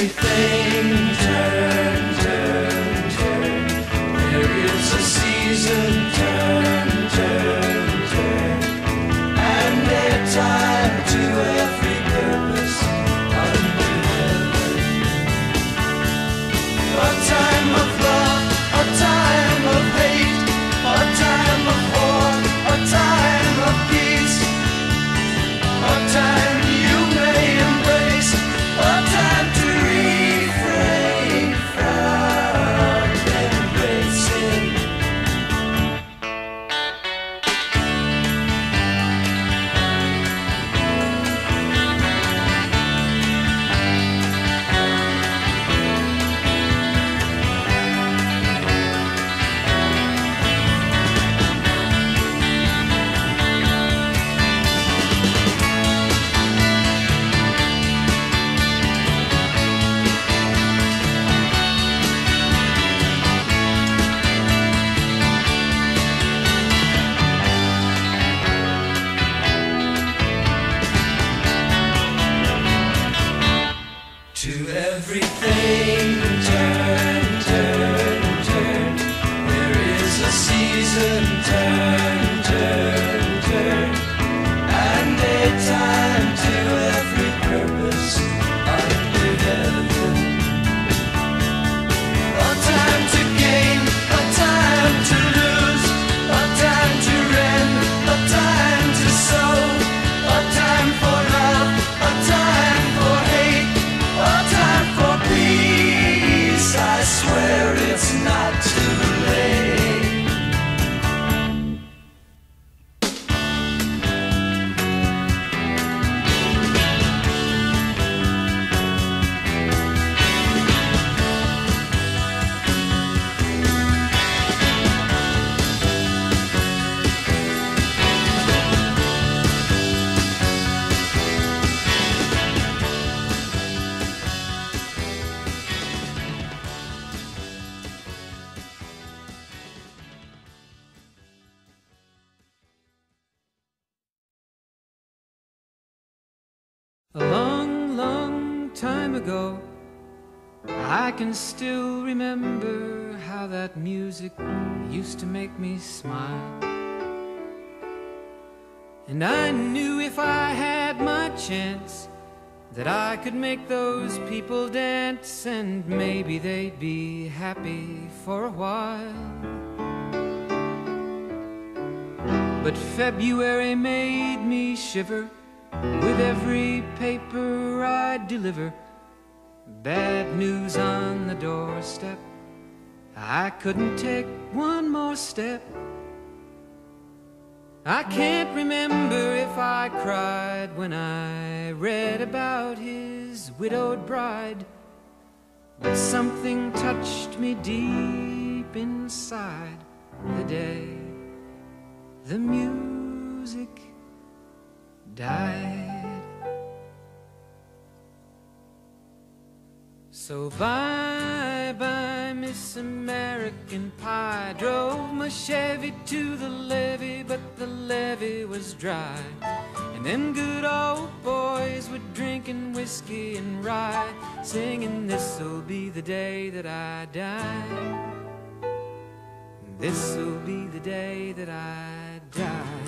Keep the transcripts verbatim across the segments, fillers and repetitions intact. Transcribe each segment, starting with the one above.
everything turn, turn, turn. There is a season, turn, turn, turn. And a time to every purpose under heaven. A time of love, a time of hate, a time of war, a time of peace, a time you may embrace, a time to refrain from embracing. To everything turn, turn, turn. There is a season, turn, turn, turn. And a time to every purpose under heaven. A time to gain, a time to lose, a time to rend, a time to sow, a time for love, a time for hate, a time for peace. I swear it's not too late. A long, long time ago, I can still remember how that music used to make me smile. And I knew if I had my chance that I could make those people dance, and maybe they'd be happy for a while. But February made me shiver with every paper I deliver. Bad news on the doorstep, I couldn't take one more step. I can't remember if I cried when I read about his widowed bride, but something touched me deep inside the day the music died. So bye-bye, Miss American Pie. Drove my Chevy to the levee, but the levee was dry. And them good old boys were drinking whiskey and rye, singing, this'll be the day that I die. This'll be the day that I die.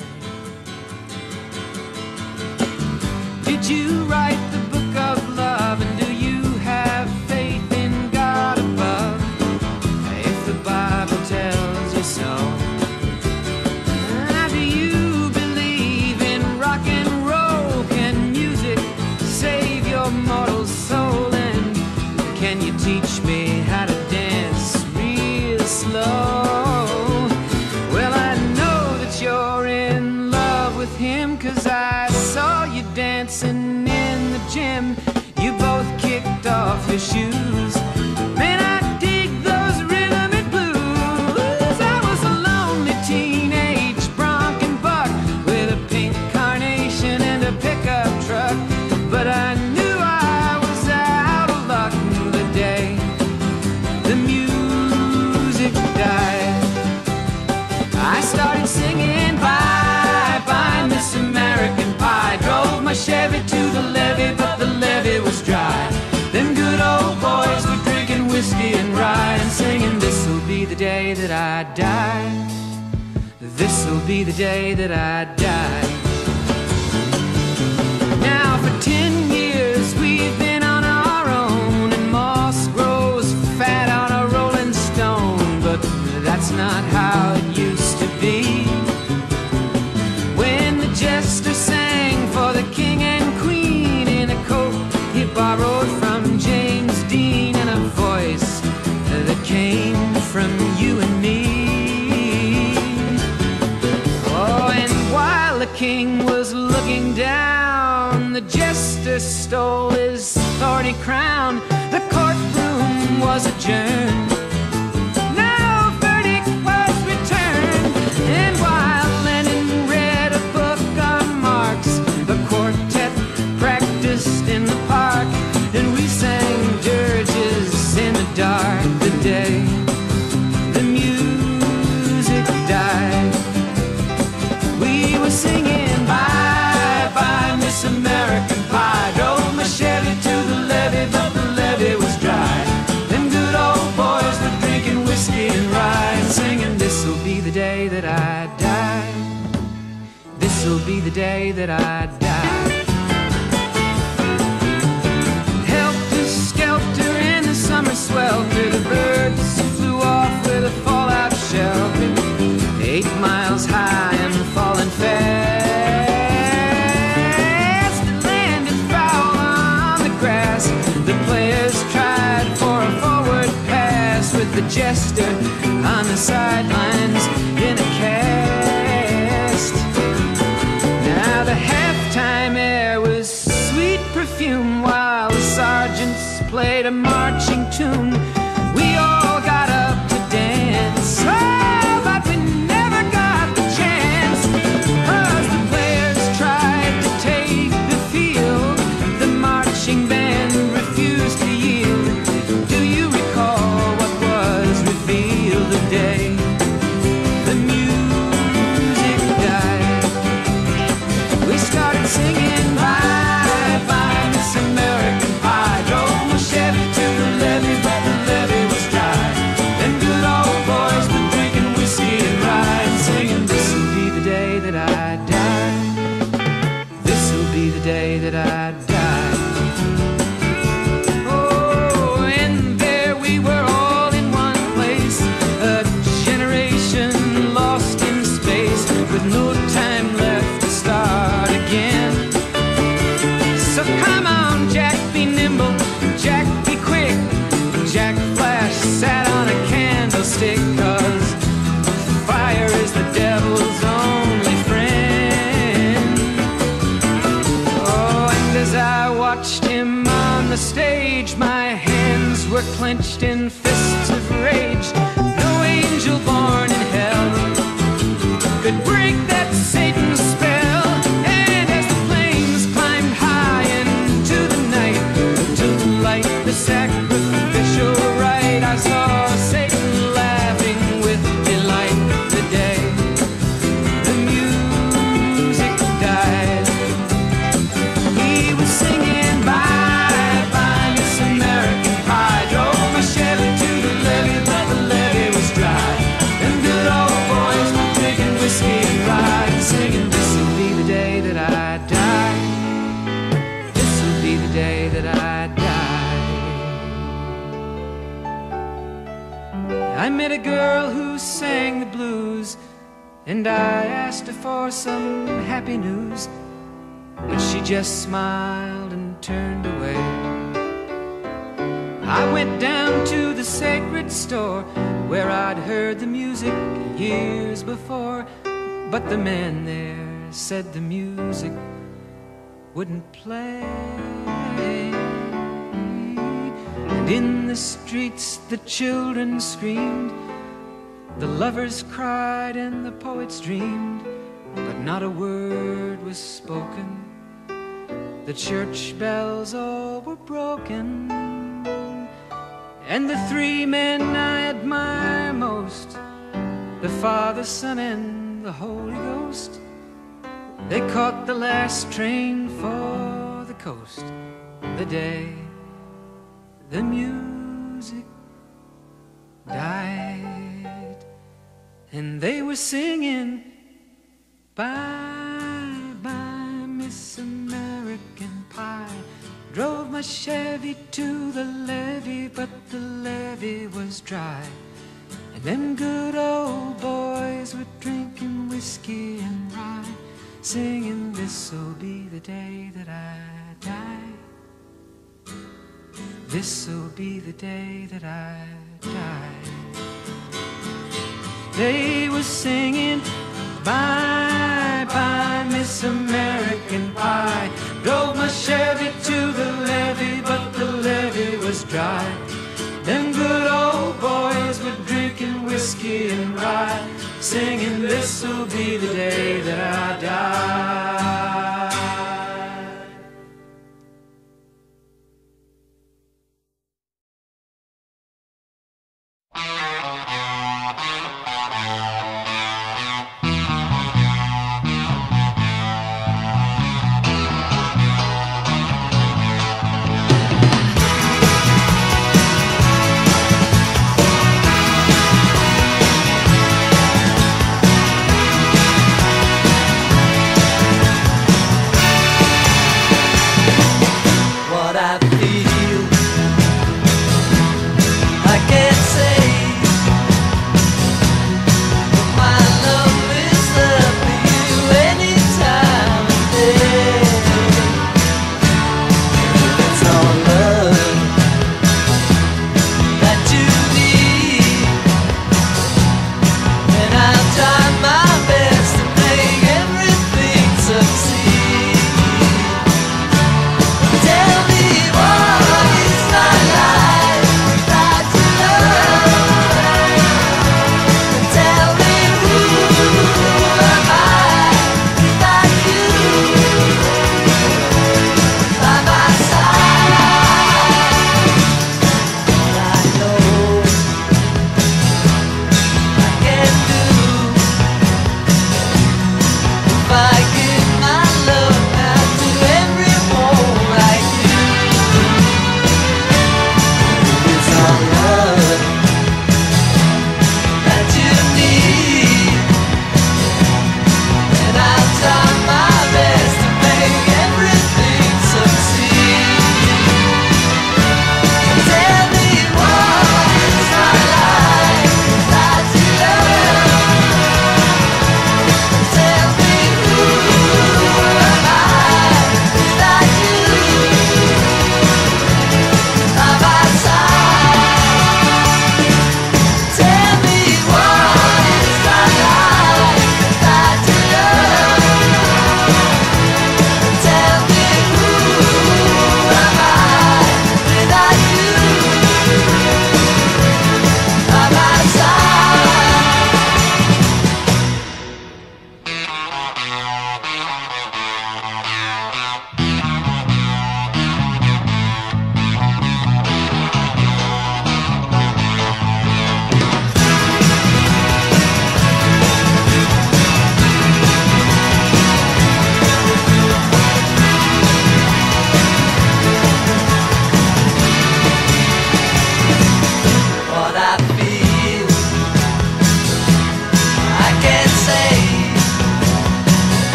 Did you write the book of love, and do you have faith in God above? If the Bible tells you so. Now, do you believe in rock and roll? Can music save your mortal soul? And can you teach me how to dance real slow? Well, I know that you're in love with him, 'cause I saw you dancing in the gym. You both kicked off your shoes. Man, I dig those rhythm and blues. I was a lonely teenage bronc and buck with a pink carnation and a pickup truck, but I knew I was out of luck the day the music died. whiskey and rye, and singing, this'll be the day that I die. This'll be the day that I die. Now for ten years we've been on our own, and moss grows fat on a rolling stone. But that's not how it used to be. When the jester sang for the king and queen in a coat he borrowed from James Dean, and a voice that came from you and me. Oh, and while the king was looking down, the jester stole his thorny crown. The courtroom was adjourned, no verdict was returned. And while Lenin read a book on Marx, the quartet practiced in the park, and we sang dirges in the dark. The day the music died, we were singing bye bye Miss American Pie. Drove my Chevy to the levee, but the levee was dry. Them good old boys were drinking whiskey and rye, and singing, this'll be the day that I die. This'll be the day that I die. Helter skelter in the summer swelter, the birds flew off with a fallout shelter. Eight miles high and falling fast, it landed foul on the grass. The players tried for a forward pass, with the jester on the sidelines in a cast. Now the halftime air was sweet perfume, while the sergeants played a marching tune. We all got up to dance, oh, but we never got the chance, 'cause the players tried to take the field. The marching band refused to yield. Do you recall what was revealed the day the music died? We started singing bye bye Miss American Pie. Drove my Chevy to the levee, but the levee was dry. Them good old boys were drinking whiskey and rye, and singing, this'll be the day that I die. This'll be the day that I die. Oh, and there we were all in one place, a generation lost in space, with no time left to start again. So come on, Jack, be nimble, Jack, be quick. Jack Flash sat on a candlestick, 'cause fire is the devil's only friend. Oh, and as I watched him on the stage, my hands were clenched in fists of rage. No angel born in hell could break that Satan's spell. And as the flames climbed high into the night to light the sacrificial rite, I saw Satan laughing with delight. The day the music died, he was singing bye bye Miss American Pie. Drove my Chevy to the levee, but the levee was dry. Them good old boys were drinking whiskey and rye, and singing, this'll be the day that I die. This'll be the day that I die. I met a girl who sang the blues, and I asked her for some happy news, but she just smiled and turned away. I went down to the sacred store where I'd heard the music years before, but the man there said the music wouldn't play. And in the streets the children screamed, the lovers cried and the poets dreamed, but not a word was spoken. The church bells all were broken, and the three men I admire most, the Father, Son, and the Holy Ghost, they caught the last train for the coast the day the music singing, bye, bye, Miss American Pie. Drove my Chevy to the levee, but the levee was dry. And them good old boys were drinking whiskey and rye, singing, this'll be the day that I die. This'll be the day that I die. They were singing, bye, bye, Miss American Pie. Drove my Chevy to the levee, but the levee was dry. Them good old boys were drinking whiskey and rye, singing, this'll be the day that I die.